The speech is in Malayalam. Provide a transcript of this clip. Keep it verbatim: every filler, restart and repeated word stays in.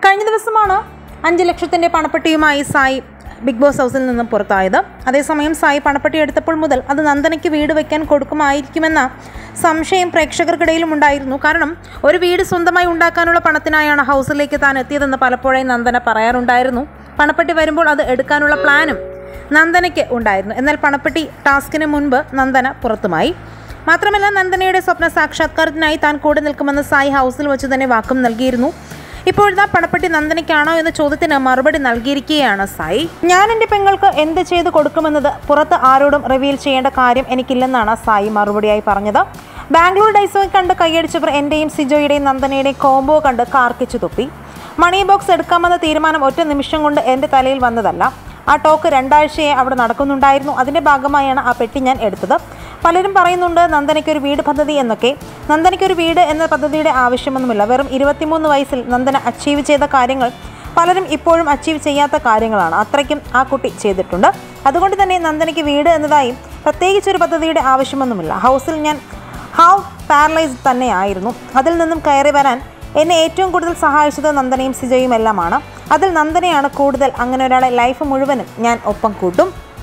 കഴിഞ്ഞ ദിവസമാണ് അഞ്ച് ലക്ഷത്തിൻ്റെ പണപ്പെട്ടിയുമായി സായി ബിഗ് ബോസ് ഹൗസിൽ നിന്നും പുറത്തായത്. അതേസമയം സായി പണപ്പെട്ടി എടുത്തപ്പോൾ മുതൽ അത് നന്ദനയ്ക്ക് വീട് വയ്ക്കാൻ കൊടുക്കുമായിരിക്കുമെന്ന സംശയം പ്രേക്ഷകർക്കിടയിലും ഉണ്ടായിരുന്നു. കാരണം ഒരു വീട് സ്വന്തമായി ഉണ്ടാക്കാനുള്ള പണത്തിനായാണ് ഹൗസിലേക്ക് താൻ എത്തിയതെന്ന് പലപ്പോഴായി നന്ദന പറയാറുണ്ടായിരുന്നു. പണപ്പെട്ടി വരുമ്പോൾ അത് എടുക്കാനുള്ള പ്ലാനും നന്ദനയ്ക്ക് ഉണ്ടായിരുന്നു. എന്നാൽ പണപ്പെട്ടി ടാസ്കിന് മുൻപ് നന്ദന പുറത്തുമായി. മാത്രമല്ല, നന്ദനയുടെ സ്വപ്ന സാക്ഷാത്കാരത്തിനായി താൻ കൂടെ നിൽക്കുമെന്ന് സായി ഹൗസിൽ വെച്ച് തന്നെ വാക്കും നൽകിയിരുന്നു. ഇപ്പോഴത്തെ പണപ്പെട്ടി നന്ദനയ്ക്കാണോ എന്ന ചോദ്യത്തിന് മറുപടി നൽകിയിരിക്കുകയാണ് സായി. ഞാൻ എൻ്റെ പെങ്ങൾക്ക് എന്ത് ചെയ്ത് കൊടുക്കുമെന്നത് പുറത്ത് ആരോടും റിവീൽ ചെയ്യേണ്ട കാര്യം എനിക്കില്ലെന്നാണ് സായി മറുപടിയായി പറഞ്ഞത്. ബാംഗ്ലൂർ ഡൈസോയെ കണ്ട് കൈയടിച്ചവർ എൻ്റെയും സിജോയുടെയും നന്ദനയുടെയും കോംബോ കണ്ട് കാർക്കിച്ചു തുപ്പി. മണി ബോക്സ് എടുക്കാമെന്ന തീരുമാനം ഒറ്റ നിമിഷം കൊണ്ട് എൻ്റെ തലയിൽ വന്നതല്ല. ആ ടോക്ക് രണ്ടാഴ്ചയെ അവിടെ നടക്കുന്നുണ്ടായിരുന്നു. അതിൻ്റെ ഭാഗമായാണ് ആ പെട്ടി ഞാൻ എടുത്തത്. പലരും പറയുന്നുണ്ട് നന്ദനയ്ക്കൊരു വീട് പദ്ധതി എന്നൊക്കെ. നന്ദനയ്ക്കൊരു വീട് എന്ന പദ്ധതിയുടെ ആവശ്യമൊന്നുമില്ല. വെറും ഇരുപത്തിമൂന്ന് വയസ്സിൽ നന്ദന അച്ചീവ് ചെയ്ത കാര്യങ്ങൾ പലരും ഇപ്പോഴും അച്ചീവ് ചെയ്യാത്ത കാര്യങ്ങളാണ്. അത്രയ്ക്കും ആ കുട്ടി ചെയ്തിട്ടുണ്ട്. അതുകൊണ്ട് തന്നെ നന്ദനയ്ക്ക് വീട് എന്നതായും പ്രത്യേകിച്ചൊരു പദ്ധതിയുടെ ആവശ്യമൊന്നുമില്ല. ഹൗസിൽ ഞാൻ ഹാവ് പാരലൈസ്ഡ് തന്നെയായിരുന്നു. അതിൽ നിന്നും കയറി വരാൻ എന്നെ ഏറ്റവും കൂടുതൽ സഹായിച്ചത് നന്ദനയും സിജയും എല്ലാമാണ്. അതിൽ നന്ദനയാണ് കൂടുതൽ. അങ്ങനെ ഒരാളെ ലൈഫ് മുഴുവനും ഞാൻ ഒപ്പം കൂട്ടും.